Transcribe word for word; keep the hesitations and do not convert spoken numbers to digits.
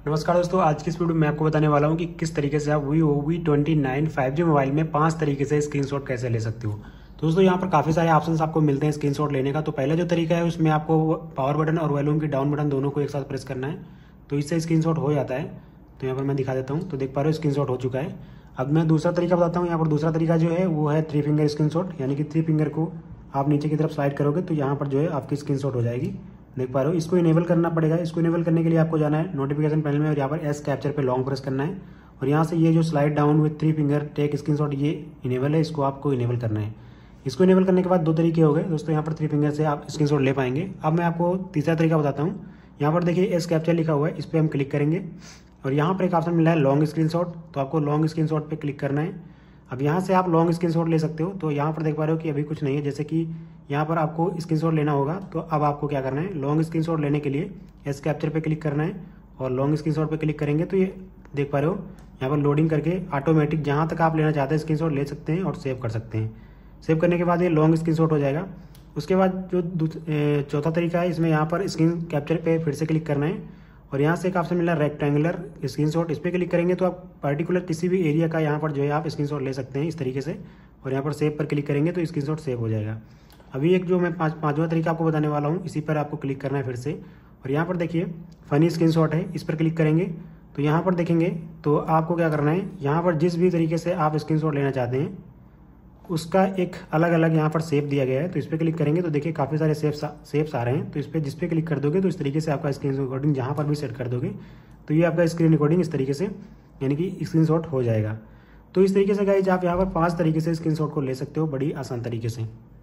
नमस्कार दोस्तों, आज की इस वीडियो में आपको बताने वाला हूं कि किस तरीके से आप Vivo V twenty nine five G mobile में पांच तरीके से स्क्रीनशॉट कैसे ले सकते हो। तो दोस्तों यहाँ पर काफ़ी सारे ऑप्शंस आपको मिलते हैं स्क्रीनशॉट लेने का। तो पहला जो तरीका है उसमें आपको पावर बटन और वॉल्यूम की डाउन बटन दोनों को एक साथ प्रेस करना है, तो इससे स्क्रीनशॉट हो जाता है। तो यहाँ पर मैं दिखा देता हूँ, तो देख पा रहे हो स्क्रीनशॉट हो चुका है। अब मैं दूसरा तरीका बताता हूँ। यहाँ पर दूसरा तरीका जो है वो है थ्री फिंगर स्क्रीनशॉट, यानी कि थ्री फिंगर को आप नीचे की तरफ स्लाइड करोगे तो यहाँ पर जो है आपकी स्क्रीनशॉट हो जाएगी। देख पा रहे हो, इसको इनेबल करना पड़ेगा। इसको इनेबल करने के लिए आपको जाना है नोटिफिकेशन पैनल में और यहाँ पर एस कैप्चर पे लॉन्ग प्रेस करना है और यहाँ से ये जो slide down with three finger take screenshot ये इनेबल है, इसको आपको इनेबल करना है। इसको इनेबल करने के बाद दो तरीके हो गए दोस्तों, यहाँ पर थ्री फिंगर से आप स्क्रीनशॉट ले पाएंगे। अब मैं आपको तीसरा तरीका बताता हूँ। यहाँ पर देखिए एस कैप्चर लिखा हुआ है, इस पर हम क्लिक करेंगे और यहाँ पर एक ऑप्शन मिला है लॉन्ग स्क्रीनशॉट, तो आपको लॉन्ग स्क्रीनशॉट पे क्लिक करना है। अब यहाँ से आप लॉन्ग स्क्रीनशॉट ले सकते हो। तो यहाँ पर देख पा रहे हो कि अभी कुछ नहीं है, जैसे कि यहाँ पर आपको स्क्रीनशॉट लेना होगा। तो अब आपको क्या करना है, लॉन्ग स्क्रीनशॉट लेने के लिए एस कैप्चर पे क्लिक करना है और लॉन्ग स्क्रीनशॉट पे क्लिक करेंगे तो ये देख पा रहे हो यहाँ पर लोडिंग करके ऑटोमेटिक जहाँ तक आप लेना चाहते हैं स्क्रीनशॉट ले सकते हैं और सेव कर सकते हैं। सेव करने के बाद ये लॉन्ग स्क्रीनशॉट हो जाएगा। उसके बाद जो चौथा तरीका है, इसमें यहाँ पर स्क्रीन कैप्चर पे फिर से क्लिक करना है और यहाँ से एक ऑप्शन मिला रेक्टेंगुलर स्क्रीनशॉट, इस पर क्लिक करेंगे तो आप पर्टिकुलर किसी भी एरिया का यहाँ पर जो है आप स्क्रीनशॉट ले सकते हैं इस तरीके से। और यहाँ पर सेव पर क्लिक करेंगे तो स्क्रीनशॉट सेव हो जाएगा। अभी एक जो मैं पाँच पाँचवा तरीका आपको बताने वाला हूँ, इसी पर आपको क्लिक करना है फिर से और यहाँ पर देखिए फनी स्क्रीनशॉट है, इस पर क्लिक करेंगे तो यहाँ पर देखेंगे तो आपको क्या करना है, यहाँ पर जिस भी तरीके से आप स्क्रीनशॉट लेना चाहते हैं उसका एक अलग अलग यहाँ पर शेप दिया गया है। तो इस पर क्लिक करेंगे तो देखिए काफ़ी सारे शेप्स शेप्स आ रहे हैं। तो इस पर जिस पे क्लिक कर दोगे तो इस तरीके से आपका स्क्रीन रिकॉर्डिंग जहाँ पर भी सेट कर दोगे तो ये आपका स्क्रीन रिकॉर्डिंग इस तरीके से यानी कि स्क्रीनशॉट हो जाएगा। तो इस तरीके से गाइस आप यहाँ पर पांच तरीके से स्क्रीनशॉट को ले सकते हो बड़ी आसान तरीके से।